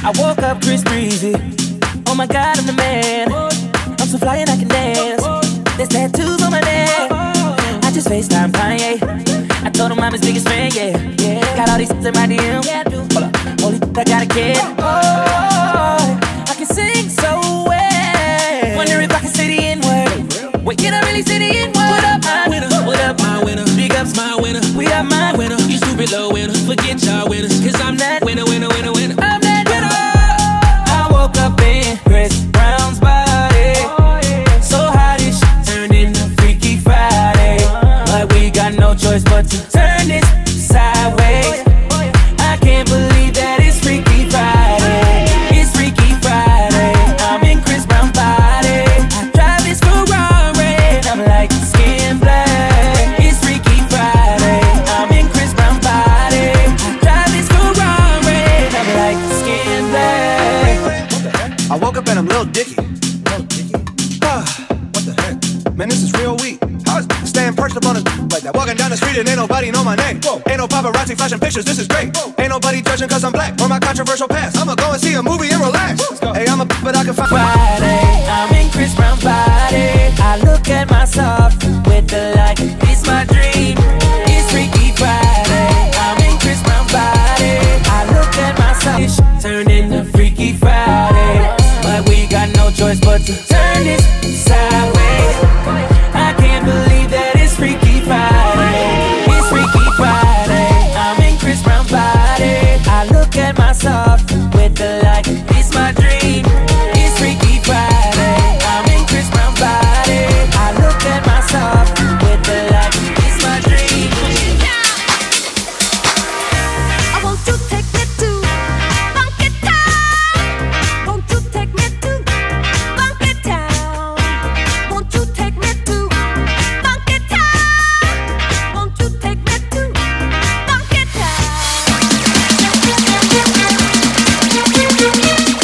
I woke up Chris Breezy. Oh my God, I'm the man. I'm so fly and I can dance. There's tattoos on my neck. I just FaceTime Kanye. I told him I'm his biggest fan, yeah. Got all these in my DM. Hold up, holy I got a kid. Oh, I can sing so well. Wonder if I can say the N-word. Wait, can I really say the N-word? What up, my winner? What up, my winner? Big ups, my winner. We are my winner. You stupid low winner. Forget y'all winners. Cause I'm that winner, winner, winner, winner. I'm that winner. I woke up in Chris Brown's body. So how this shit turned into Freaky Friday. But we got no choice but to turn this sideways. I can't believe that it's Freaky Friday. It's Freaky Friday. I'm in Chris Brown's body. I drive this Ferrari. I'm like skin black. It's Freaky Friday. I'm in Chris Brown's body. I drive this Ferrari. I'm like skin black. I woke up and I'm Lil Dicky. What the heck? Man, this is real weak. I was staying perched up on a like that. Walking down the street and ain't nobody know my name. Whoa. Ain't no paparazzi flashing pictures, this is great. Whoa. Ain't nobody judging cause I'm black or my controversial past. I'ma go and see a movie and relax. Hey, I'm a but I can find Friday, I'm in Chris Brown's body. I look at myself with the light. It's my dream. It's Freaky Friday. I'm in Chris Brown's body. I look at myself. This shit turned into Freaky Friday. But we got no choice but to turn this sideways. I can't believe that it's Freaky Friday. It's Freaky Friday. I'm in Chris Brown's body. I look at myself with the light. It's my dream. It's Freaky Friday. I'm in Chris Brown's body. I look at myself with the light. It's my dream. I want to take me to Funky Town. Won't you take me to Funky Town? Won't you take me to Funky Town? Won't you take me to Funky Town?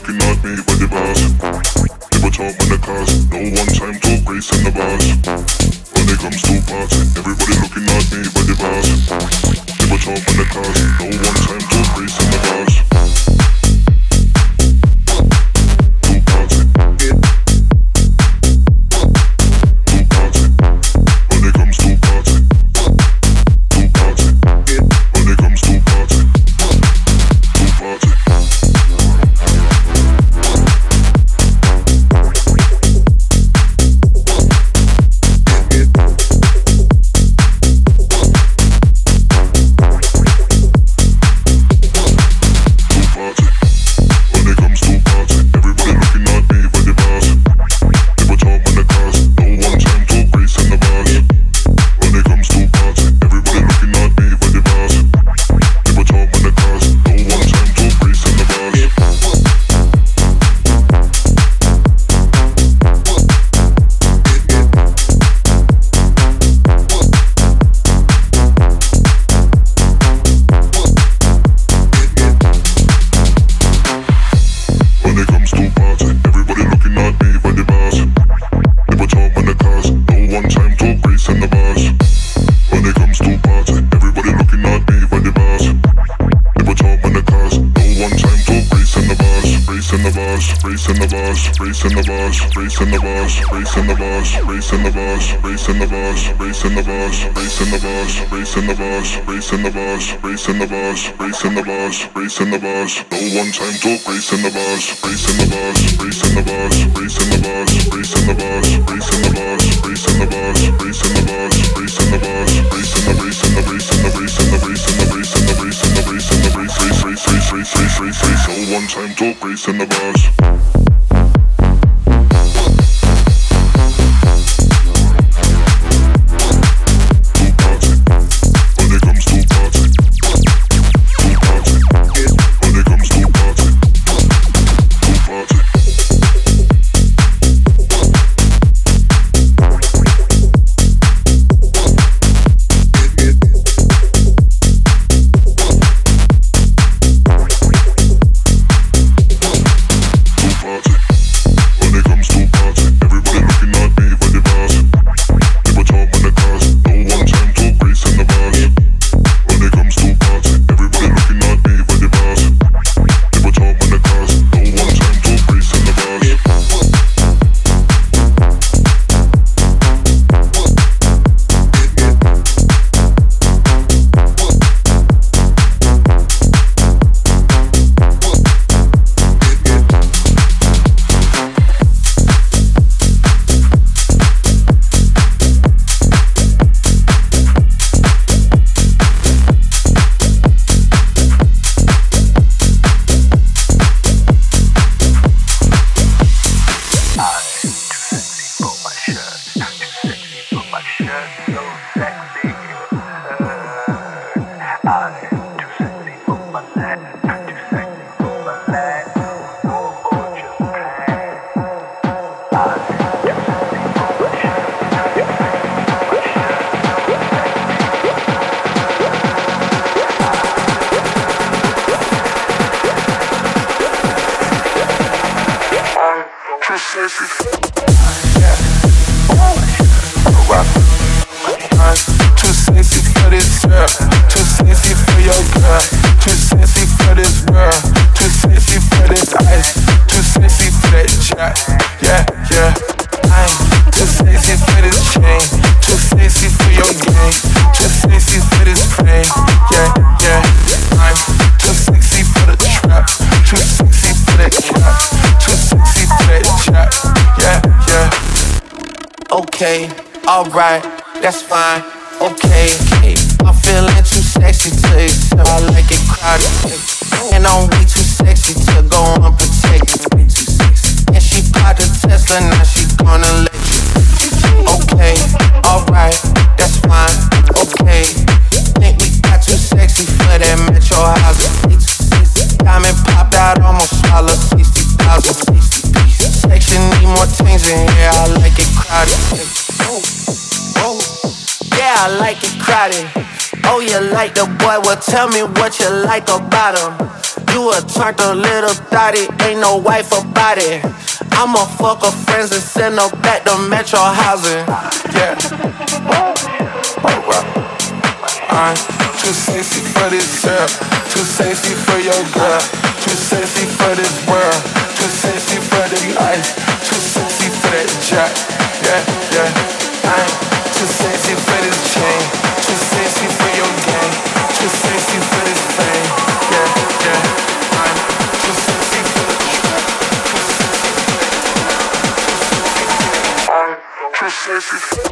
looking at me by the bars. Never talk when the cars, no one time to grace in the bars. When it comes to party, everybody looking at me by the bars. Never talk when the cars, no one time to grace in the bars. No one time to race in the bars, race in the bars, race in the bars, race in the bars, race in the bars, race in the bars, race in the bars, race in the bars, race in the bars, race in the race in the race in the race in the race in the race in the race in the race in the race race race race race race race race. No one time to race in the bars. Okay, alright, that's fine. Okay, I'm feeling too sexy to accept. I like it crowded, and I'm way too sexy to go unprotected. And she bought a Tesla, now she gonna let you. Okay, alright, that's fine. Okay, think we got too sexy for that Metro house. Diamond popped out, almost swallowed 60,000. Section need more things in here, I like it crowded. Yeah, I like it crowded. Oh, you like the boy, well tell me what you like about him. You a turned a little thotty, ain't no wife about it. I'ma fuck her friends and send her back to Metro housing. Yeah. I'm too sexy for this girl, too sexy for your girl, too sexy for this world, too sexy for the life, too sexy for that jack. Yeah, yeah. I'm too sexy for this chain, too sexy for your game, too sexy for this fame. Yeah, yeah. I'm too sexy for the trap. I'm too sexy for